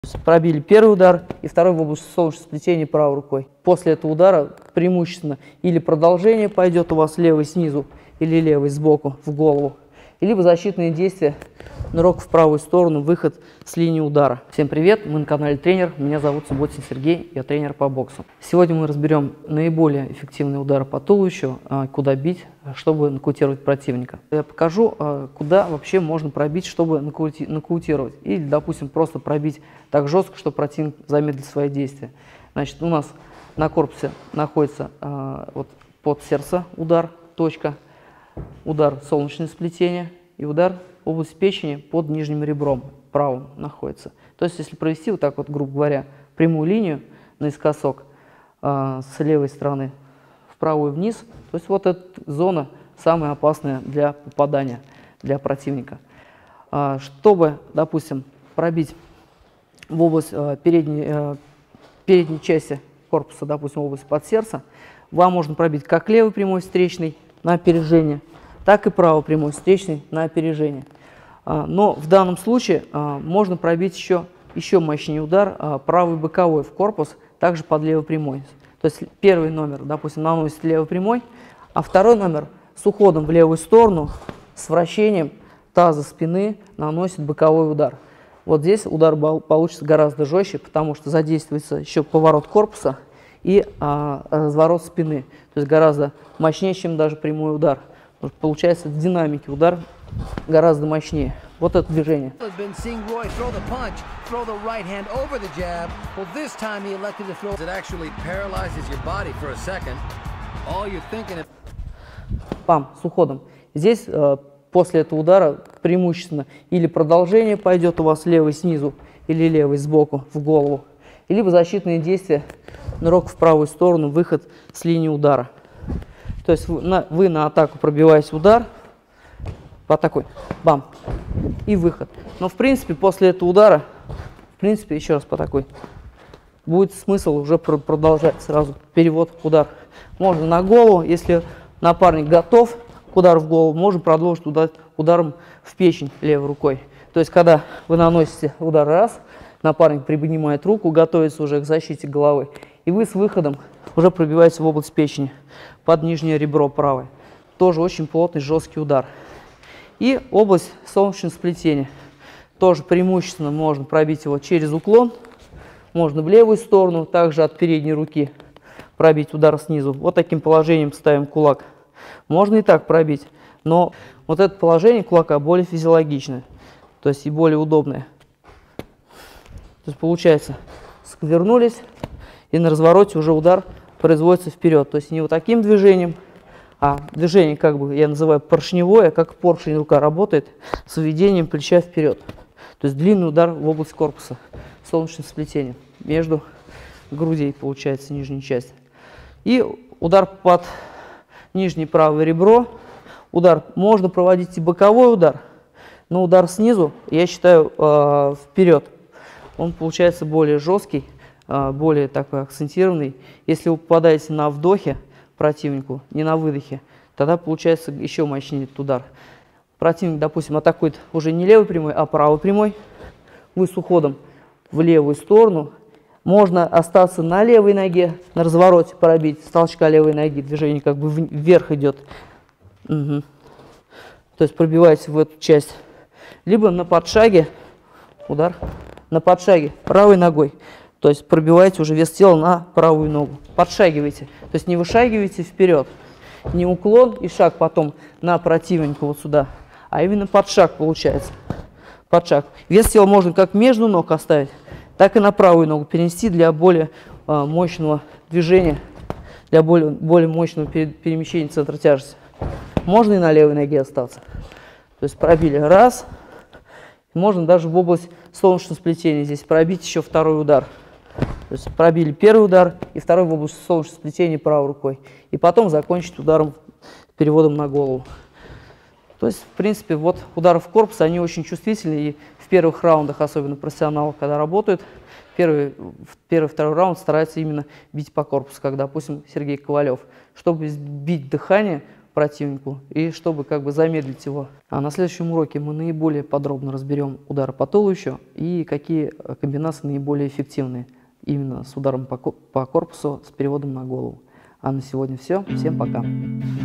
Пробили первый удар и второй в область солнечного сплетения правой рукой. После этого удара преимущественно или продолжение пойдет у вас левый снизу или левый сбоку в голову, либо защитные действия, нырок в правую сторону, выход с линии удара. Всем привет, мы на канале Тренер, меня зовут Субботин Сергей, я тренер по боксу. Сегодня мы разберем наиболее эффективные удары по туловищу, куда бить, чтобы нокаутировать противника. Я покажу, куда вообще можно пробить, чтобы нокаутировать. Или, допустим, просто пробить так жестко, чтобы противник замедлил свои действия. Значит, у нас на корпусе находится вот под сердце удар, точка, удар солнечное сплетение и удар в область печени под нижним ребром правым находится. То есть, если провести вот так вот, грубо говоря, прямую линию наискосок с левой стороны вправо и вниз, то есть вот эта зона самая опасная для попадания для противника. Чтобы, допустим, пробить в область передней части корпуса, допустим, в область под сердце, вам можно пробить как левый прямой встречный на опережение, так и правый прямой встречный на опережение. Но в данном случае можно пробить еще мощнее удар правый боковой в корпус, также под левый прямой. То есть первый номер, допустим, наносит левый прямой, а второй номер с уходом в левую сторону, с вращением таза спины наносит боковой удар. Вот здесь удар получится гораздо жестче, потому что задействуется еще поворот корпуса и разворот спины. То есть гораздо мощнее, чем даже прямой удар. Получается в динамике удар гораздо мощнее. Вот это движение. Пам, с уходом. Здесь после этого удара преимущественно или продолжение пойдет у вас левый снизу или левый сбоку в голову, либо защитные действия, нырок в правую сторону, выход с линии удара. То есть вы на атаку пробиваете удар, по такой, бам, и выход. Но в принципе после этого удара, еще раз по такой, будет смысл уже продолжать сразу перевод, удар. Можно на голову, если напарник готов к удару в голову, можно продолжить ударом в печень левой рукой. То есть когда вы наносите удар раз, напарник приподнимает руку, готовится уже к защите головы, и вы с выходом уже пробиваете в область печени под нижнее ребро правое. Тоже очень плотный, жесткий удар. И область солнечного сплетения. Тоже преимущественно можно пробить его через уклон. Можно в левую сторону, также от передней руки пробить удар снизу. Вот таким положением ставим кулак. Можно и так пробить, но вот это положение кулака более физиологичное, то есть и более удобное. То есть получается, свернулись, и на развороте уже удар производится вперед. То есть не вот таким движением, а движение, как бы я называю поршневое, как поршень рука работает с введением плеча вперед. То есть длинный удар в область корпуса, солнечное сплетение, между грудей получается нижняя часть. И удар под нижнее правое ребро. Удар можно проводить и боковой удар, но удар снизу, я считаю, вперед. Он получается более жесткий, более такой акцентированный. Если вы попадаете на вдохе противнику, не на выдохе, тогда получается еще мощнее этот удар. Противник, допустим, атакует уже не левый прямой, а правый прямой. Вы с уходом в левую сторону. Можно остаться на левой ноге, на развороте пробить с толчка левой ноги. Движение как бы вверх идет. Угу. То есть пробиваете в эту часть. Либо на подшаге, удар, на подшаге правой ногой. То есть пробиваете уже вес тела на правую ногу. Подшагиваете. То есть не вышагиваете вперед. Не уклон и шаг потом на противника вот сюда. А именно подшаг получается. Подшаг. Вес тела можно как между ног оставить, так и на правую ногу перенести для более мощного движения, для более мощного перемещения центра тяжести. Можно и на левой ноге остаться. То есть пробили раз. Можно даже в область солнечного сплетения здесь пробить еще второй удар. То есть пробили первый удар и второй в область солнечного сплетения правой рукой. И потом закончить ударом, переводом на голову. То есть, в принципе, вот удары в корпус, они очень чувствительны. И в первых раундах, особенно профессионалы, когда работают, первый, второй раунд стараются именно бить по корпусу, как, допустим, Сергей Ковалев. Чтобы сбить дыхание, противнику и чтобы как бы замедлить его. А на следующем уроке мы наиболее подробно разберем удары по туловищу и какие комбинации наиболее эффективные именно с ударом по корпусу с переводом на голову. А на сегодня все. Всем пока.